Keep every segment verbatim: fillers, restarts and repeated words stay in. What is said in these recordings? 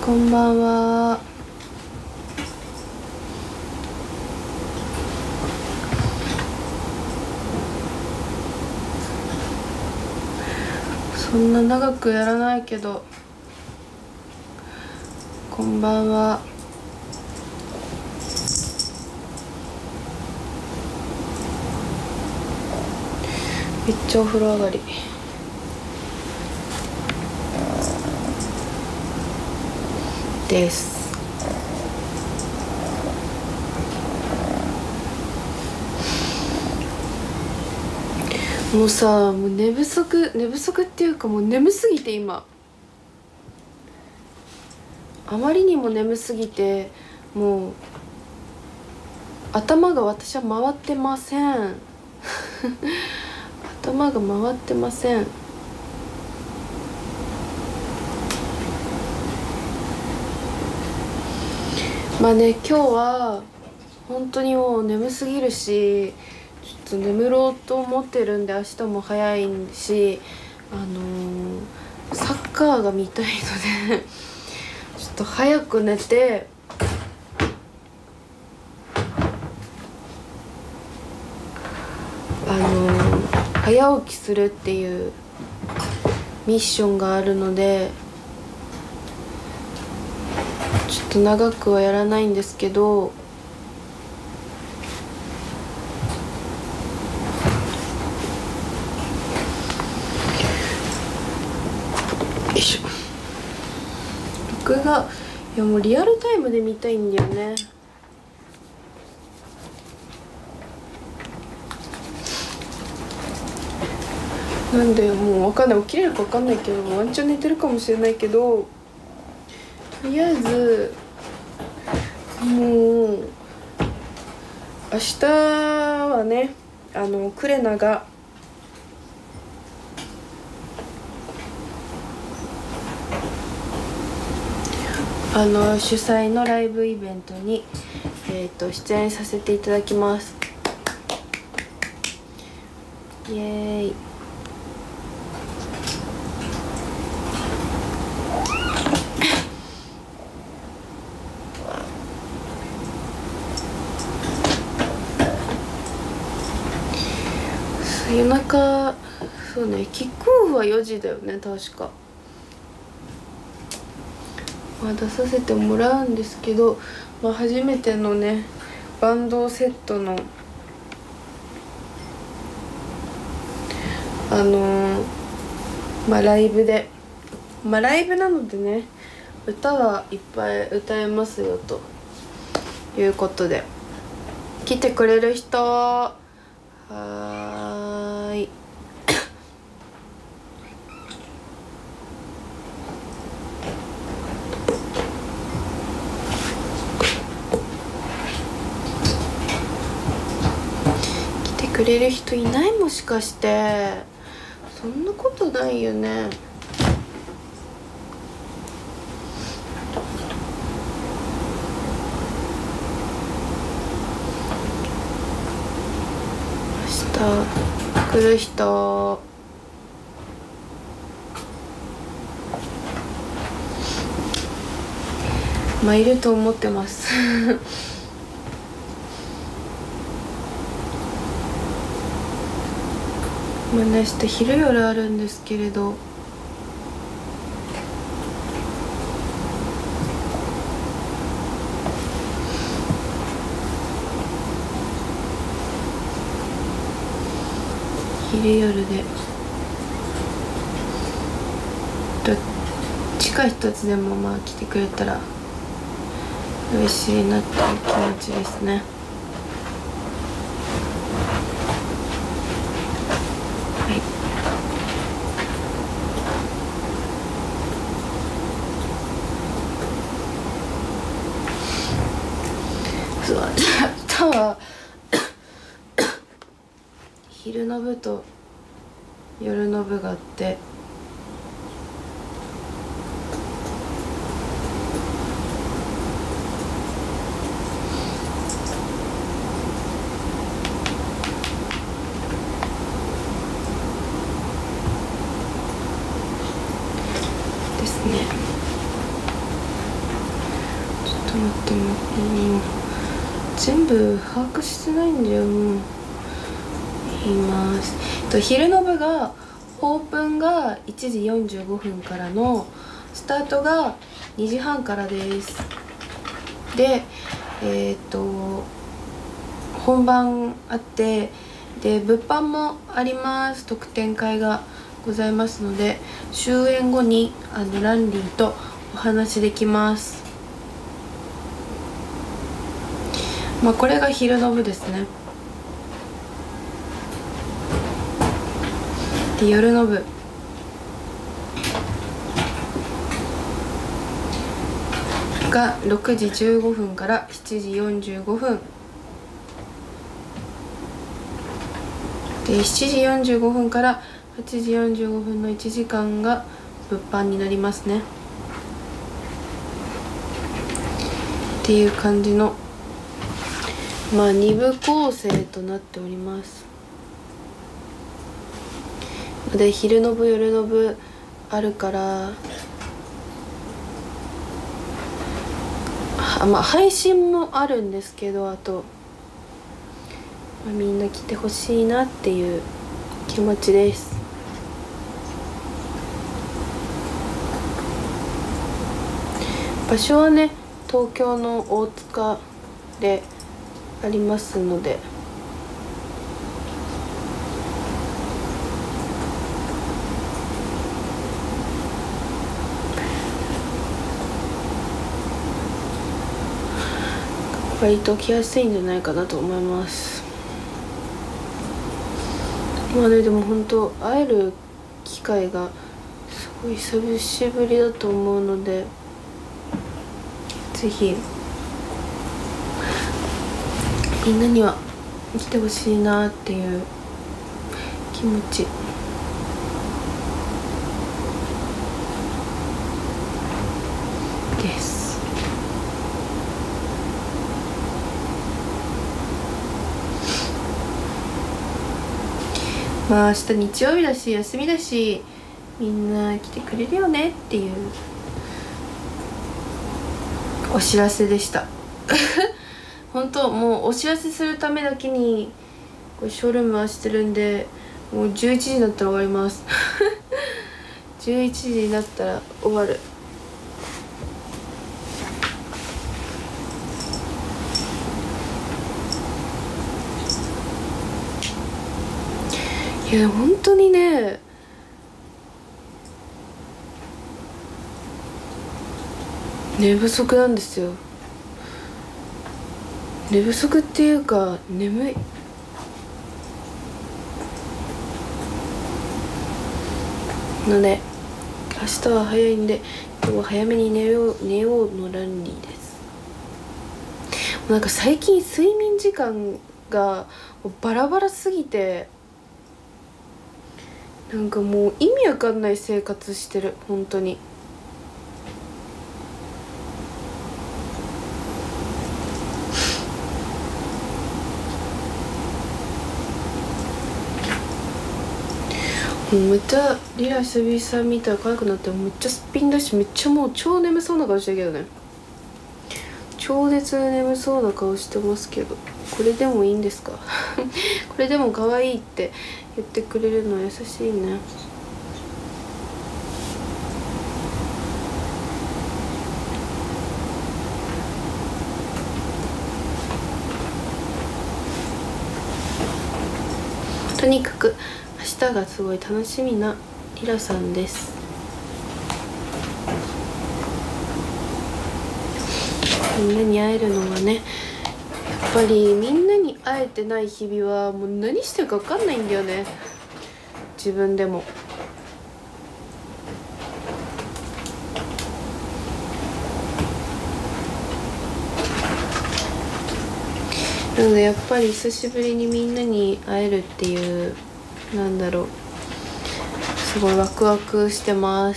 こんばんは。そんな長くやらないけど、こんばんは。めっちゃお風呂上がりです。もうさ、もう寝不足寝不足っていうか、もう眠すぎて、今あまりにも眠すぎて、もう頭が私は回ってません頭が回ってません。まあね、今日は本当にもう眠すぎるし、ちょっと眠ろうと思ってるんで、明日も早いし、あのー、サッカーが見たいのでちょっと早く寝て、あのー、早起きするっていうミッションがあるので、ちょっと長くはやらないんですけど、よいしょ。録画、いやもうリアルタイムで見たいんだよね。なんでもう分かんない、起きれるか分かんないけど、ワンチャン寝てるかもしれないけど、とりあえずもう明日はね、あのクレナがあの主催のライブイベントに、えー、と出演させていただきます。イエーイ。夜中、そうね、キックオフはよじだよね、確か。まあ、出させてもらうんですけど、まあ、初めてのねバンドセットのあのー、まあライブで、まあライブなのでね、歌はいっぱい歌えますよということで、来てくれる人はーい来てくれる人いない？もしかして。そんなことないよね。明日来る人、まあいると思ってますまあね、明日昼夜あるんですけれど、昼夜でどっちか一つでもまあ来てくれたら嬉しいなっていう気持ちですね。はい。そう、明日は昼の部と夜の部があって、ですね。 待ってもう全部把握してないんだよ。もう言います。と昼の部がオープンがいちじよんじゅうごふんからの、スタートがにじはんからです。でえっ、ー、と本番あって、で物販もあります。特典会がございますので、終演後にあのランリーとお話できます。まあこれが昼の部ですね。で夜の部がろくじじゅうごふんからしちじよんじゅうごふんで、しちじよんじゅうごふんからはちじよんじゅうごふんのいちじかんが物販になりますねっていう感じの、まあに部構成となっております。で昼の部夜の部あるから、あまあ配信もあるんですけど、あと、まあ、みんな来てほしいなっていう気持ちです。場所はね東京の大塚でありますので、割と来やすいんじゃないかなと思います。まあね、でも本当会える機会がすごい久しぶりだと思うので、ぜひみんなには来てほしいなっていう気持ちです。まあ明日日曜日だし休みだし、みんな来てくれるよねっていうお知らせでした本当もうお知らせするためだけにこれショールームはしてるんで、もうじゅういちじになったら終わりますじゅういちじになったら終わる。いや本当にね、寝不足なんですよ。寝不足っていうか眠い。ので明日は早いんで、今日は早めに寝よう寝ようのランリーです。なんか最近睡眠時間がバラバラすぎて、なんかもう意味わかんない生活してる本当に。もうめっちゃリラ久々見たら可愛くなって、めっちゃすっぴんだし、めっちゃもう超眠そうな顔してるけどね。超絶眠そうな顔してますけど、これでもいいんですかこれでも可愛いって言ってくれるの優しいね。とにかく明日がすごい楽しみなリラさんです。みんなに会えるのはね、やっぱりみんなに会えてない日々はもう何してるか分かんないんだよね、自分でも。なのでやっぱり久しぶりにみんなに会えるっていう、なんだろう、すごいワクワクしてます。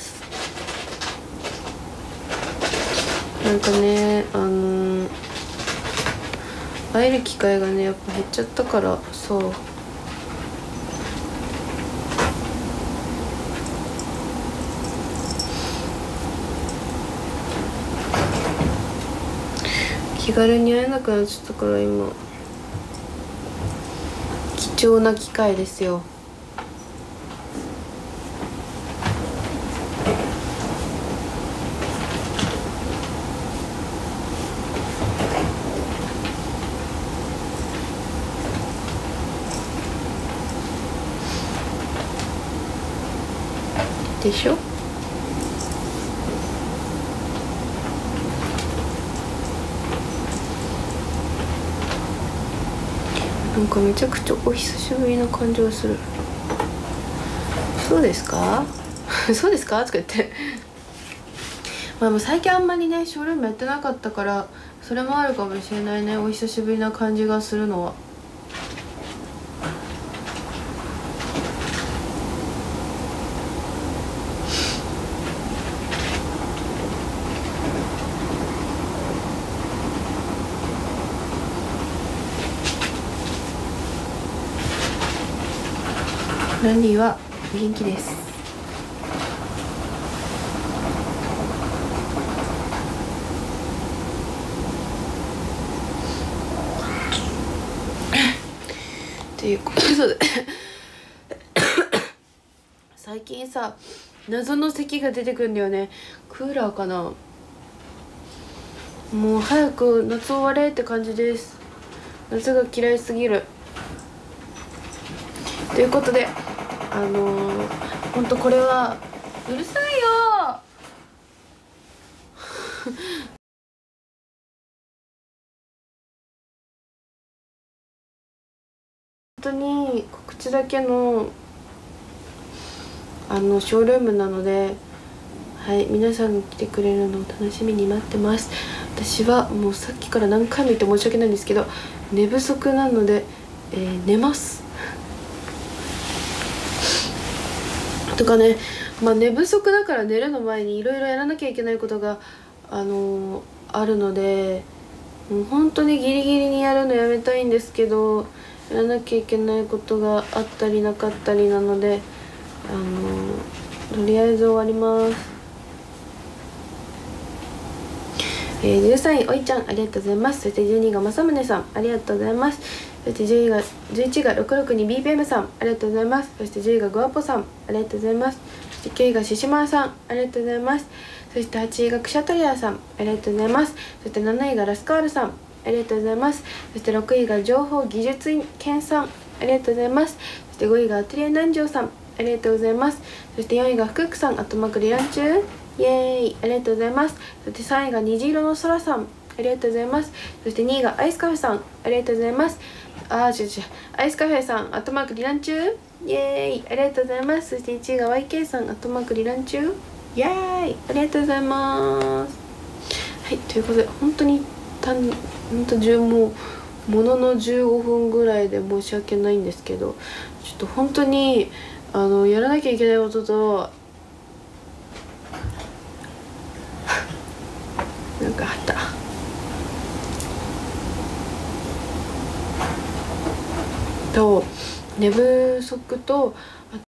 なんかね、あのー、会える機会がねやっぱ減っちゃったからさ、 気軽に会えなくなっちゃったから今貴重な機会ですよ。でしょ。なんかめちゃくちゃお久しぶりな感じがする。そうですかそうですかとか言ってまあもう最近あんまりねショールームやってなかったからそれもあるかもしれないね、お久しぶりな感じがするのは。ランディは元気です。っていうことで最近さ謎の咳が出てくるんだよね。クーラーかな。もう早く夏終われって感じです。夏が嫌いすぎる。ということであのー、ほんとこれはうるさいよ本当に告知だけのあのショールームなので、はい皆さんが来てくれるのを楽しみに待ってます。私はもうさっきから何回も言って申し訳ないんですけど寝不足なので、えー、寝ますとかね、まあ寝不足だから寝るの前にいろいろやらなきゃいけないことがあのー、あるので、もう本当にギリギリにやるのやめたいんですけどやらなきゃいけないことがあったりなかったりなので、あのー、とりあえず終わります。えー、じゅうさんいおいちゃんありがとうございます。そしてじゅうにいがまさむねさんありがとうございます。そしてじゅういがじゅういちいがろくろくにビーピーエム さんありがとうございます。そしてじゅういがグワポさんありがとうございます。そしてきゅういがししまーさんありがとうございます。そしてはちいがクシャトリアさんありがとうございます。そしてなないがラスカールさんありがとうございます。そしてろくいが情報技術研さんありがとうございます。そしてごいがアトリエ南條さんありがとうございます。そしてよんいが福久さんあとまくりランチューイエーイありがとうございます。そしてさんいが虹色の空さんありがとうございます。そしてにいがアイスカフェさんありがとうございます。あー違う違うアイスカフェさんあとマークリランチューイエーイありがとうございます。そしていちいが ワイケー さんあとマークリランチューイエーイありがとうございます。はいということで本当にたん本当10もうもののじゅうごふんぐらいで申し訳ないんですけど、ちょっと本当にあのやらなきゃいけないこととなんかあったと寝不足と